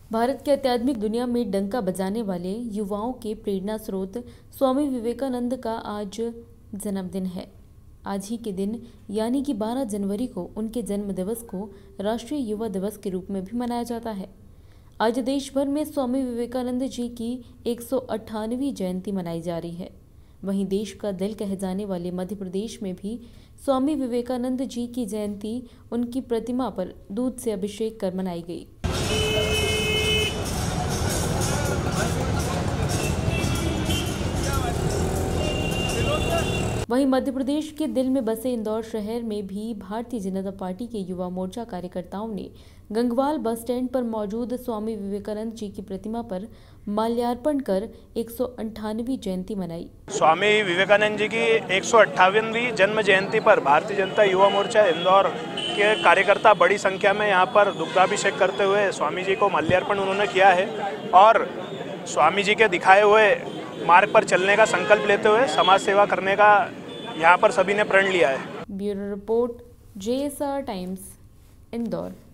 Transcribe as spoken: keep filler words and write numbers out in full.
भारत के आध्यात्मिक दुनिया में डंका बजाने वाले युवाओं के प्रेरणा स्रोत स्वामी विवेकानंद का आज जन्मदिन है। आज ही के दिन यानी कि बारह जनवरी को उनके जन्म दिवस को राष्ट्रीय युवा दिवस के रूप में भी मनाया जाता है। आज देश भर में स्वामी विवेकानंद जी की एक सौ अट्ठानवीं जयंती मनाई जा रही है। वहीं देश का दिल कहे जाने वाले मध्य प्रदेश में भी स्वामी विवेकानंद जी की जयंती उनकी प्रतिमा पर दूध से अभिषेक कर मनाई गई। वहीं मध्य प्रदेश के दिल में बसे इंदौर शहर में भी भारतीय जनता पार्टी के युवा मोर्चा कार्यकर्ताओं ने गंगवाल बस स्टैंड पर मौजूद स्वामी विवेकानंद जी की प्रतिमा पर माल्यार्पण कर एक सौ अंठानवीं जयंती मनाई। स्वामी विवेकानंद जी की एक सौ अट्ठावनवीं जन्म जयंती पर भारतीय जनता युवा मोर्चा इंदौर के कार्यकर्ता बड़ी संख्या में यहाँ पर दुग्धाभिषेक करते हुए स्वामी जी को माल्यार्पण उन्होंने किया है और स्वामी जी के दिखाए हुए मार्ग पर चलने का संकल्प लेते हुए समाज सेवा करने का यहाँ पर सभी ने प्रण लिया है। Bureau report, J S R Times, Indore.